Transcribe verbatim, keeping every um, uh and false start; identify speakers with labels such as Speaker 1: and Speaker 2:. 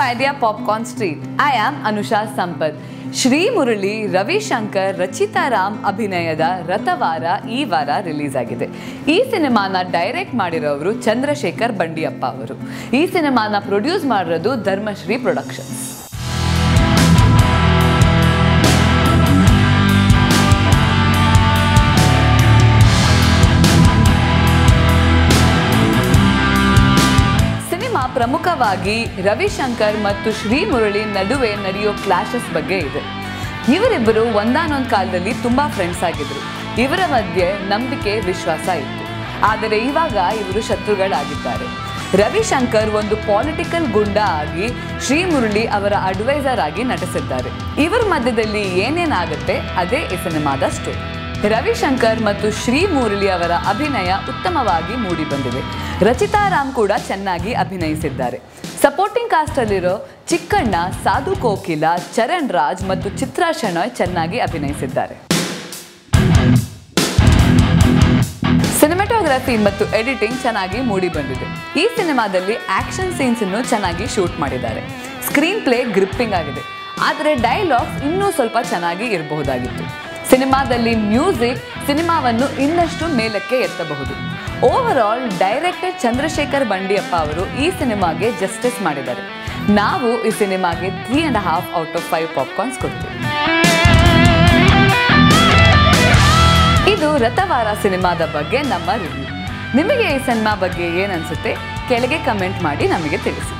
Speaker 1: Idea Popcorn Street. I am Anusha Sampath. Shri Murali, Ravishankar, Rachita Ram ಅಭಿನಯದ ರಥವಾರ ಈ ವಾರ ರಿಲೀಸ್ ಆಗಿದೆ. ಈ ಸಿನಿಮಾನ ಡೈರೆಕ್ಟ್ ಮಾಡಿರೋರು ಚಂದ್ರಶೇಖರ್ ಬಂಡಿಯಪ್ಪ ಅವರು. ಈ ಸಿನಿಮಾನ ಪ್ರೊಡ್ಯೂಸ್ ಮಾಡಿರೋದು ಧರ್ಮಶ್ರೀ ಪ್ರೊಡಕ್ಷನ್ಸ್. ಪ್ರಮುಖವಾಗಿ ರವಿಶಂಕರ್ ಮತ್ತು ಶ್ರೀ ಮುರಳಿ ನಡುವೆ ನಡೆಯೋ ಕ್ಲಾಶಸ್ ಬಗ್ಗೆ ಇದೆ. ಇವರಿಬ್ಬರು ಒಂದಾನೊಂದು ಕಾಲದಲ್ಲಿ ತುಂಬಾ ಫ್ರೆಂಡ್ಸ್ ಆಗಿದ್ರು. ಇವರ ಮಧ್ಯೆ ನಂಬಿಕೆ, ವಿಶ್ವಾಸ ಇತ್ತು. ಆದರೆ ಇವಾಗ ಇವರು ಶತ್ರುಗಳಾಗಿದ್ದಾರೆ. ರವಿಶಂಕರ್ ಒಂದು ಪೊಲಿಟಿಕಲ್ ಗುಂಡ ಆಗಿ ಶ್ರೀ ಮುರಳಿ ಅವರ ಅಡ್ವೈಸರ್ ಆಗಿ ನಟಿಸಿದ್ದಾರೆ. ಇವರ ಮಧ್ಯದಲ್ಲಿ ಏನೇನಾಗುತ್ತೆ ಅದೇ ಈ ಸಿನಿಮಾದ ಸ್ಟೋರಿ. ರವಿಶಂಕರ್ ಮತ್ತು ಶ್ರೀ ಮುರಳಿ ಅವರ ಅಭಿನಯ ಉತ್ತಮವಾಗಿ ಮೂಡಿ ಬಂದಿದೆ. ರಚಿತಾ ರಾಮ್ ಕೂಡ ಚೆನ್ನಾಗಿ ಅಭಿನಯಿಸಿದ್ದಾರೆ. ಸಪೋರ್ಟಿಂಗ್ ಕಾಸ್ಟ್ ಅಲ್ಲಿರೋ ಚಿಕ್ಕಣ್ಣ, ಸಾಧು ಕೋಕಿಲ, ಚರಣ್ ರಾಜ್ ಮತ್ತು ಚಿತ್ರಾ ಶೆಣಾಯ್ ಚೆನ್ನಾಗಿ ಅಭಿನಯಿಸಿದ್ದಾರೆ. ಸಿನಿಮಾಟೋಗ್ರಫಿ ಮತ್ತು ಎಡಿಟಿಂಗ್ ಚೆನ್ನಾಗಿ ಮೂಡಿ ಬಂದಿದೆ. ಈ ಸಿನಿಮಾದಲ್ಲಿ ಆಕ್ಷನ್ ಸೀನ್ಸ್ ಅನ್ನು ಚೆನ್ನಾಗಿ ಶೂಟ್ ಮಾಡಿದ್ದಾರೆ. ಸ್ಕ್ರೀನ್ ಪ್ಲೇ ಗ್ರಿಪ್ಪಿಂಗ್ ಆಗಿದೆ. ಆದರೆ ಡೈಲಾಗ್ಸ್ ಇನ್ನೂ ಸ್ವಲ್ಪ ಚೆನ್ನಾಗಿ ಇರಬಹುದಾಗಿತ್ತು. ಸಿನಿಮಾದಲ್ಲಿ ಮ್ಯೂಸಿಕ್ ಸಿನಿಮಾವನ್ನು ಇನ್ನಷ್ಟು ಮೇಲಕ್ಕೆ ಎತ್ತಬಹುದು. Over all director Chandrashekhar Bandiyappa ಅವರು ಈ ಸಿನಿಮಾಗೆ ಜಸ್ಟಿಸ್ ಮಾಡಿದ್ದಾರೆ. ನಾವು ಈ ಸಿನಿಮಾಗೆ three and half out of five popcorns ಕೊಡ್ತೀವಿ. ಇದು ರಥವಾರ ಸಿನಿಮಾದ ಬಗ್ಗೆ ನಮ್ಮ ರಿವ್ಯೂ. ನಿಮಗೆ ಈ ಸಿನಿಮಾ ಬಗ್ಗೆ ಏನನ್ಸುತ್ತೆ ಕೆಳಗೆ ಕಮೆಂಟ್ ಮಾಡಿ ನಮಗೆ ತಿಳಿಸಿ.